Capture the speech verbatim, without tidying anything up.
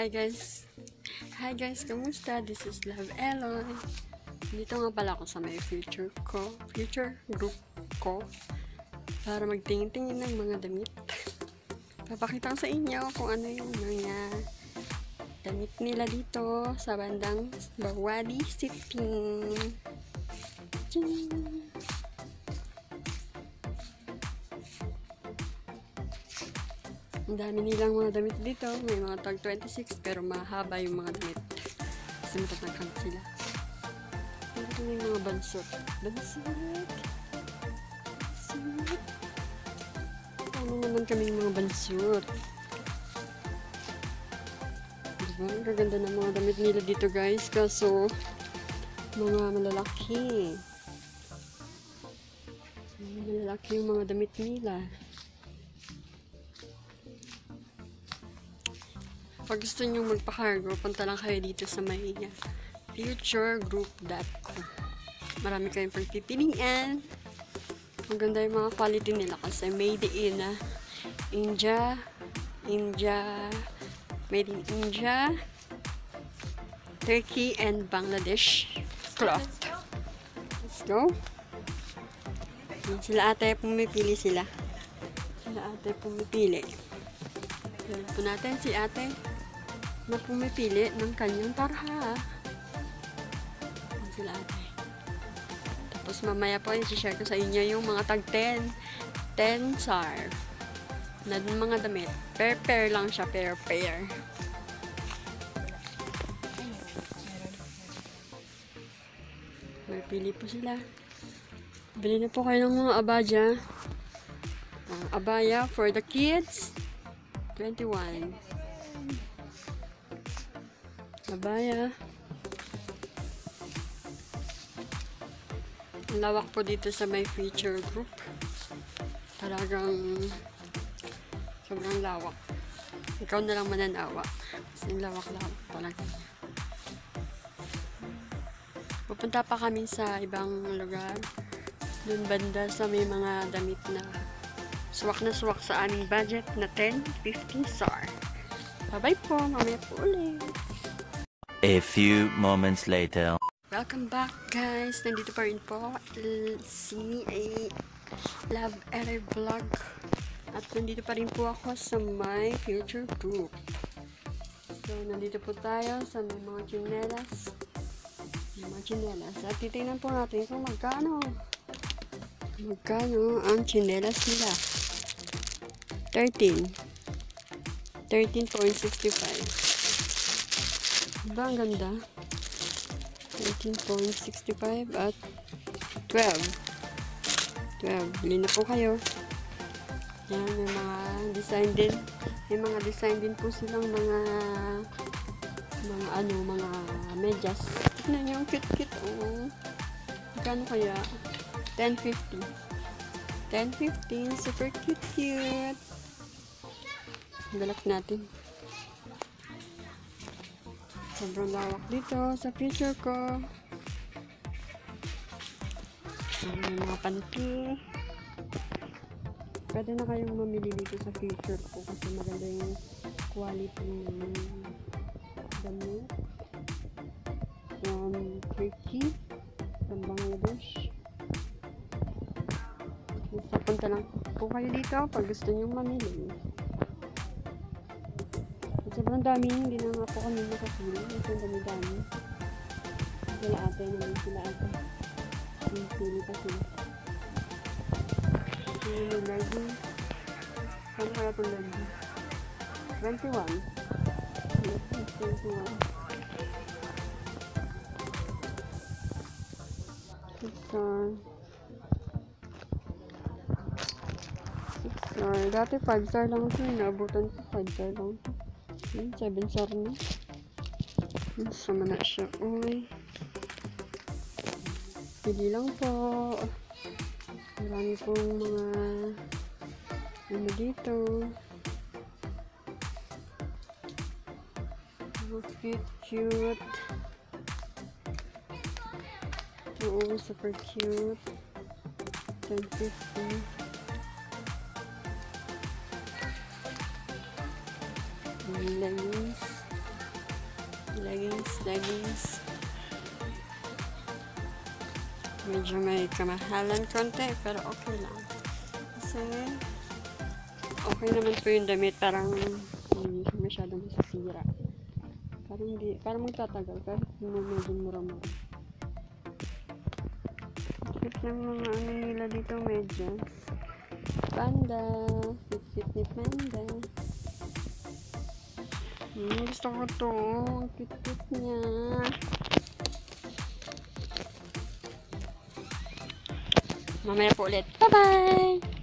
Hi guys! Hi guys! Kamusta? This is Love Eloy. Dito nga pala ako sa may future ko, future group ko para magtingin-tingin ng mga damit. Papakita ko sa inyo kung ano yung mga damit nila dito sa bandang Bawali City. Tching! Ang dami nilang mga damit dito. May mga tag twenty-six pero mahaba yung mga damit. Kasi matatangkad sila. Ito yung mga bansot. Bansot! Bansot! Ano naman kaming mga bansot? Diba? Ang gaganda ng mga damit nila dito guys. Kaso, mga malalaki. Mga malalaki yung mga damit nila. Pag gusto nyo magpa-cargo, punta lang kayo dito sa may uh, future group dot com. Marami kayong pagpipilian. Ang ganda yung mga quality nila kasi made in uh, India, India, made in India, Turkey, and Bangladesh cloth. Let's go. Sila ate, pumipili sila. Sila ate, pumipili. Lalo po natin si ate na pumipili ng kanyang tarha. Yan sila ate. Tapos mamaya po, i-share ko sa inyo yung mga tag ten. ten sar. Na mga damit. Pair-pair lang siya. Pair-pair. May pili po sila. Bili na po kayo ng mga abaya. Uh, abaya for the kids. twenty-one. Abaya. Ang lawak po dito sa may feature group. Talagang sobrang lawak. Ikaw na lang mananawa. Kasi lawak-lawak talaga. Pupunta pa kami sa ibang lugar. Doon banda sa may mga damit na swak na swak sa aming budget na ten fifty sar. Bye-bye po. Mamaya po ulit. A few moments later. Welcome back guys. Nandito pa rin po si Love Eloy Vlog. At nandito pa rin po ako sa my future group. So nandito po tayo sa may mga chinelas. May mga chinelas. At titingnan po natin kung magkano. Magkano ang chinelas nila. thirteen. thirteen point six five. Diba ang ganda? thirteen point six five at twelve. twelve. Bili na po kayo. Yan, may mga design din. May mga design din po silang mga mga ano, mga medyas. Tignan nyo, ang cute-cute. Oh. Magkano kaya? ten fifty. ten fifty. Super cute-cute. Galak natin. Sobrang lawak dito sa future ko. May mga panty. Pwede na kayong mamili dito sa future ko kasi maganda yung quality ng damit. From Turkey, from Bangladesh. Basta punta lang po kayo dito pag gusto nyo mamili. Sobrang dami, hindi na nga po kami nakapili. Sobrang dami-dami. Sila ate naman, sila ate. Yung pili pa sila. Ito yung legging. Saan kaya itong legging? twenty-one. Yes, twenty-one. six star. six star. Dati five star lang ito. Naabutan ko five star lang ito. seven star na. Sama na siya. Uy. Pili lang po. Marami pong mga ano dito. Cute, cute. Oo, super cute. ten fifty. Leggings. leggings. Medyo may kamahalan konti, pero okay lang. Kasi, okay naman po yung damit. Parang, hindi siya masyadong masisira. Parang hindi, parang magtatagal. Pero hindi medyo mura-mura. Cute ng mga ano nila dito, medyas. Panda. Cute ni Panda. Hmm, gusto ko to. Cute-cute niya. Mamaya po ulit. Bye-bye!